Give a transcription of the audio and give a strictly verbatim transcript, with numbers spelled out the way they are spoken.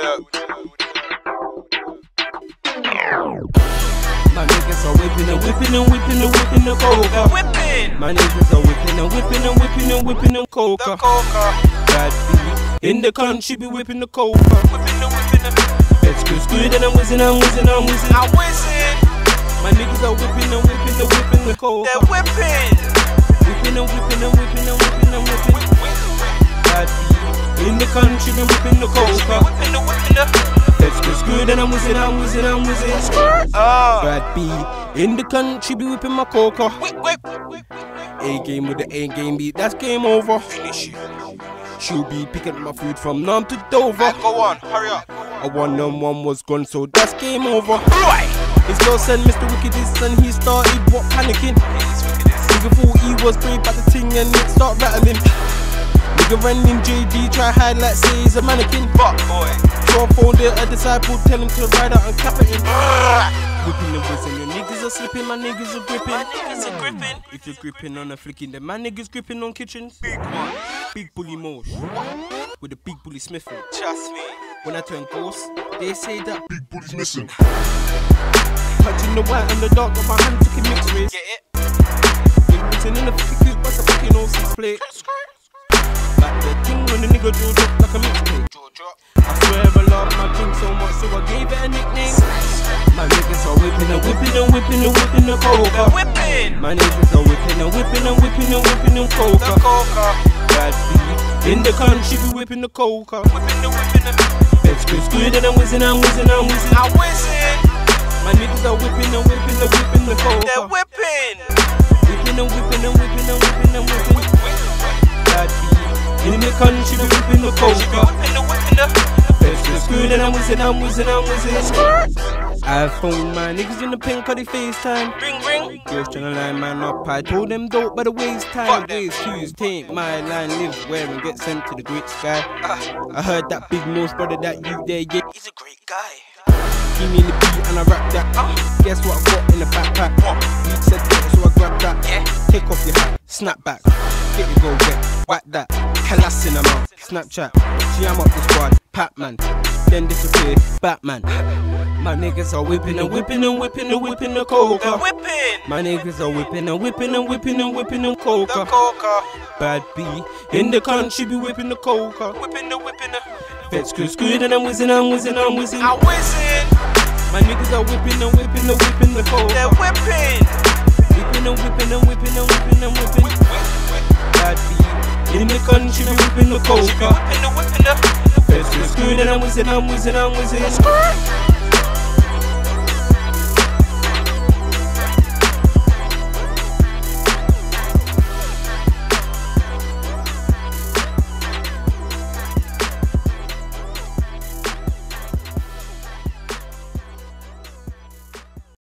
My niggas are whipping and whipping and whipping and whipping the Coca. Whipping. My niggas are whipping and whipping and whipping and whipping the Coca. The Coca. Bad B in the country be whipping the Coca. Whipping the whipping the. Let's go squid and I'm whizzing, I'm whizzing, I'm whizzing. I'm whizzing. My niggas are whipping and whipping and whipping the Coca. They're whipping. Whipping and whipping and whipping and whipping and whipping. Bad B in the country be whipping the Coca. Whipping the whipping the. Let's go squid and I'm whizzing, I'm whizzing, I'm whizzing. Oh. Bad B in the country be whipping my Coca. Whip, whip. A game with the A game beat, that's game over. Finish you. She'll be picking my food from Nam to Dover. Right, go on, hurry up. A one on one was gone, so that's game over. Right. His girl said Mister Wickedest and he started what panicking. Nigga thought he was brave by the ting and it start rattling. Nigga ran in J D, try hide like say he's a mannequin. Fuck boy. So I phoned a disciple, tell him to ride out and cap it in. Whipping the whizzing, your niggas are slipping, my niggas are gripping. My niggas are gripping. If you're gripping on a flicking, then my niggas gripping on kitchens. Big one. Big bully Mosh with a big bully Smith. Trust me. When I turn ghost, they say that Big body's missing. touching the white and the dark, got my hand taking mixed race. Get it? Been written in the fucking cute, but a fucking old six plate. Like the thing when the nigga draw drop like a mixtape. Jaw drop. I swear I love my king so much, so I gave it a nickname. My niggas are whipping and whipping and whipping and whipping the Coca. Whipping. My niggas are whipping and whipping and whipping and whipping the The Coca. Coca. Bad B in the country be whipping the Coca. Whipping the whipping the. Let's go squid and I'm whizzing, I'm whizzing, I'm whizzing. I'm whizzing. My niggas are whipping and whipping and whipping the Coca. They're whipping. Whipping and whipping and whipping and whipping and whipping. Bad B in the country be whipping the Coca. Whipping the whipping the. Let's go squid and I'm whizzing, I'm whizzing, I'm whizzing. I phoned my niggas in the pink cause they FaceTime. Ring ring. Girls tryna line man up, I told them dope by the waist time. Fuck them. Waist twos, take my line, live where and get sent to the great sky. Uh, I heard that big nose brother that you there, yeah. he's a great guy. Give me the beat and I rap that. Uh, Guess what I got in the backpack? What? Beat said that, so I grab that. Yeah. Take off your hat, snap back. Get your go get, whack that. Calas in her mouth, Snapchat. She am up the squad, Pac-Man. Then disappear, Batman. My niggas are whipping and whipping and whipping and whipping the They're Coca. whipping. My niggas are whipping and whipping and whipping and whipping the The Coca. Coca. Bad B in the country be whipping the Coca. Whipping the whipping the. Feds screw screwed and I'm whizzing, I'm whizzing, I'm whizzing. I'm whizzing. My niggas are whipping and whipping and whipping the Coca. They're whipping. Whipping and whipping and whipping and whipping and whipping. Bad B in the country be whipping the Coca. Whipping the whipping the. Feds screw screwed and I'm whizzing, I'm whizzing, I'm whizzing.